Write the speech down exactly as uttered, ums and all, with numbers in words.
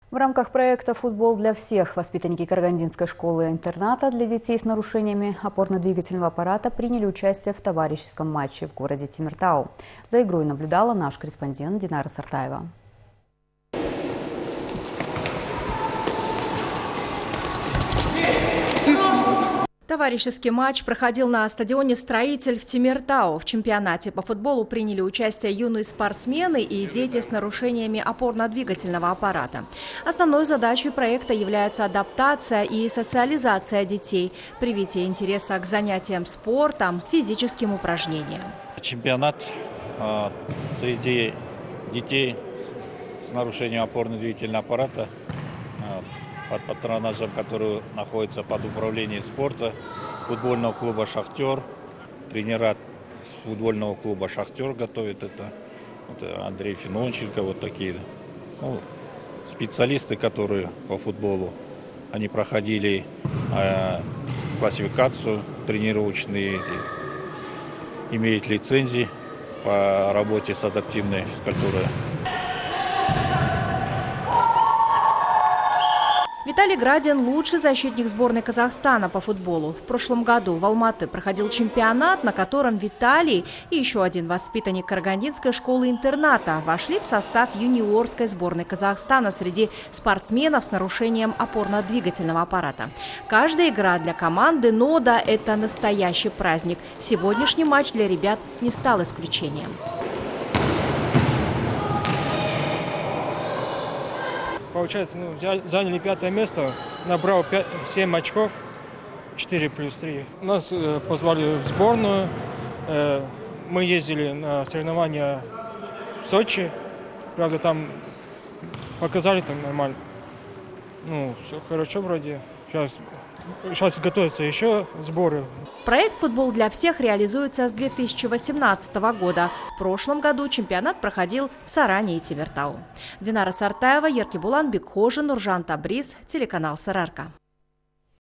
В рамках проекта «Футбол для всех» воспитанники Карагандинской школы-интерната для детей с нарушениями опорно-двигательного аппарата приняли участие в товарищеском матче в городе Темиртау. За игрой наблюдала наш корреспондент Динара Сартаева. Товарищеский матч проходил на стадионе «Строитель» в Темиртау. В чемпионате по футболу приняли участие юные спортсмены и дети с нарушениями опорно-двигательного аппарата. Основной задачей проекта является адаптация и социализация детей, привитие интереса к занятиям спортом, физическим упражнениям. Чемпионат э, среди детей с, с нарушением опорно-двигательного аппарата э, под патронажем, который находится под управлением спорта, футбольного клуба «Шахтер». Тренера футбольного клуба «Шахтер» готовят это. Вот Андрей Финонченко, вот такие ну, специалисты, которые по футболу. Они проходили э, классификацию тренировочные, имеют лицензии по работе с адаптивной физкультурой. Виталий Градин – лучший защитник сборной Казахстана по футболу. В прошлом году в Алматы проходил чемпионат, на котором Виталий и еще один воспитанник Карагандинской школы-интерната вошли в состав юниорской сборной Казахстана среди спортсменов с нарушением опорно-двигательного аппарата. Каждая игра для команды нода – это настоящий праздник. Сегодняшний матч для ребят не стал исключением. Получается, ну, заняли пятое место, набрал пять, семь очков, четыре плюс три. Нас э, позвали в сборную, э, мы ездили на соревнования в Сочи, правда там показали там нормально. Ну, все хорошо вроде, сейчас, сейчас готовятся еще сборы. Проект «Футбол для всех» реализуется с две тысячи восемнадцатого года. В прошлом году чемпионат проходил в Саране и Темиртау. Динара Сартаева, Еркебулан Бекхожин, Нуржан Табриз, телеканал Сарыарка.